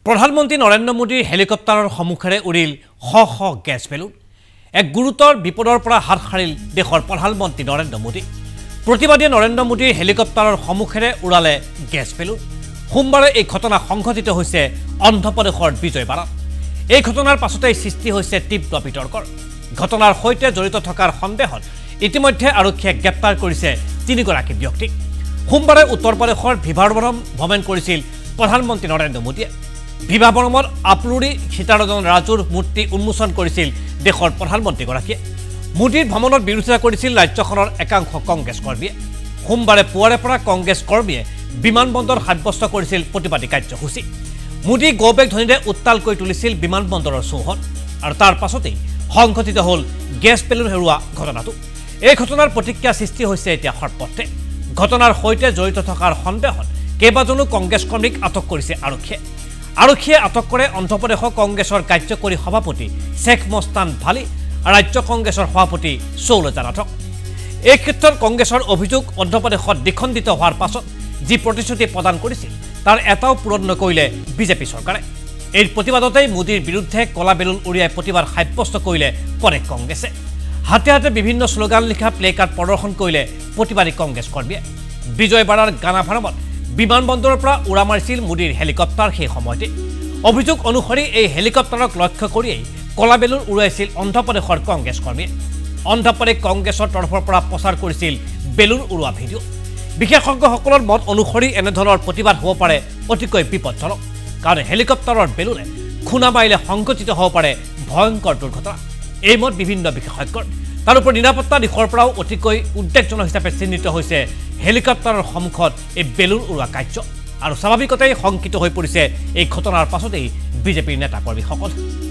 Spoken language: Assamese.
প্ৰধানমন্ত্ৰী নৰেন্দ্ৰ মোদীৰ হেলিকপ্টাৰৰ সন্মুখেৰে উৰিল শ শ গেছ বেলুন। এক গুৰুতৰ বিপদৰ পৰা হাত সাৰিল দেশৰ প্ৰধানমন্ত্ৰী নৰেন্দ্ৰ মোদী। প্ৰতিবাদীয়ে নৰেন্দ্ৰ মোদীৰ হেলিকপ্টাৰৰ সন্মুখেৰে উৰালে গেছ বেলুন। সোমবাৰে এই ঘটনা সংঘটিত হৈছে অন্ধ্ৰপ্ৰদেশৰ বিজয়বাড়াত। এই ঘটনাৰ পাছতেই সৃষ্টি হৈছে তীব্ৰ বিতৰ্কৰ। ঘটনাৰ সৈতে জড়িত থকাৰ সন্দেহত ইতিমধ্যে আৰক্ষীয়ে গ্ৰেপ্তাৰ কৰিছে 3গৰাকী ব্যক্তিক। সোমবাৰে উত্তৰ প্ৰদেশৰ ভিভাবৰম ভ্ৰমণ কৰিছিল প্ৰধানমন্ত্ৰী নৰেন্দ্ৰ মোদীয়ে। ভিভাবৰমত আপলুৰি সীতাৰঞ্জন ৰাজুৰ মূৰ্তি উন্মোচন কৰিছিল দেশৰ প্ৰধানমন্ত্ৰীগৰাকীয়ে। মোদীৰ ভ্ৰমণত বিৰোধিতা কৰিছিল ৰাজ্যখনৰ একাংশ কংগ্ৰেছ কৰ্মীয়ে। সোমবাৰে পুৱাৰে পৰা কংগ্ৰেছ কৰ্মীয়ে বিমানবন্দৰ সাব্যস্ত কৰিছিল প্ৰতিবাদী কাৰ্যসূচী। মোদী গৌবেগ ধ্বনিৰে উত্তাল কৰি তুলিছিল বিমানবন্দৰৰ চৌহদ। আৰু তাৰ পাছতেই সংঘটিত হ'ল গেছ বেলুন হেৰুওৱা ঘটনাটো। এই ঘটনাৰ প্ৰতিক্ৰিয়া সৃষ্টি হৈছে এতিয়া সৰ্বত্ৰে। ঘটনাৰ সৈতে জড়িত থকাৰ সন্দেহত কেইবাজনো কংগ্ৰেছ কৰ্মীক আটক কৰিছে আৰক্ষীয়ে। আৰক্ষীয়ে আটক কৰে অন্ধ্ৰপ্ৰদেশৰ কংগ্ৰেছৰ কাৰ্যকৰী সভাপতি শেখ মস্তান ভালি আৰু ৰাজ্য কংগ্ৰেছৰ সভাপতি শৈলজা নাথক। এই ক্ষেত্ৰত কংগ্ৰেছৰ অভিযোগ, অন্ধ্ৰপ্ৰদেশত দ্বিখণ্ডিত হোৱাৰ পাছত যি প্ৰতিশ্ৰুতি প্ৰদান কৰিছিল তাৰ এটাও পূৰণ নকৰিলে বিজেপি চৰকাৰে। এই প্ৰতিবাদতেই মোদীৰ বিৰুদ্ধে কলা বেলুন উৰিয়াই প্ৰতিবাদ সাব্যস্ত কৰিলে প্ৰদেশ কংগ্ৰেছে। হাতে হাতে বিভিন্ন শ্লোগান লিখা প্লে কাৰ্ড প্ৰদৰ্শন কৰিলে প্ৰতিবাদী কংগ্ৰেছ কৰ্মীয়ে। বিজয়বাড়াৰ গানাফাৰামত বিমানবন্দৰৰ পৰা উৰা মাৰিছিল মোদীৰ হেলিকপ্টাৰ। সেই সময়তে অভিযোগ অনুসৰি এই হেলিকপ্টাৰক লক্ষ্য কৰিয়েই কলা বেলুন উৰুৱাইছিল অন্ধ্ৰপ্ৰদেশৰ কংগ্ৰেছ কৰ্মীয়ে। অন্ধ্ৰপ্ৰদেশ কংগ্ৰেছৰ তৰফৰ পৰা প্ৰচাৰ কৰিছিল বেলুন উৰুৱা ভিডিঅ'। বিশেষজ্ঞসকলৰ মত অনুসৰি এনেধৰণৰ প্ৰতিবাদ হ'ব পাৰে অতিকৈ বিপদজনক, কাৰণ হেলিকপ্টাৰৰ বেলুনে খুনা মাৰিলে সংঘটিত হ'ব পাৰে ভয়ংকৰ দুৰ্ঘটনা। এই মত বিভিন্ন বিশেষজ্ঞৰ। তাৰোপৰি নিৰাপত্তা দিশৰ পৰাও অতিকৈ উদ্বেগজনক হিচাপে চিহ্নিত হৈছে হেলিকপ্টাৰৰ সন্মুখত এই বেলুন উৰুৱা কাৰ্য। আৰু স্বাভাৱিকতেই শংকিত হৈ পৰিছে এই ঘটনাৰ পাছতেই বিজেপিৰ নেতা কৰ্মীসকল।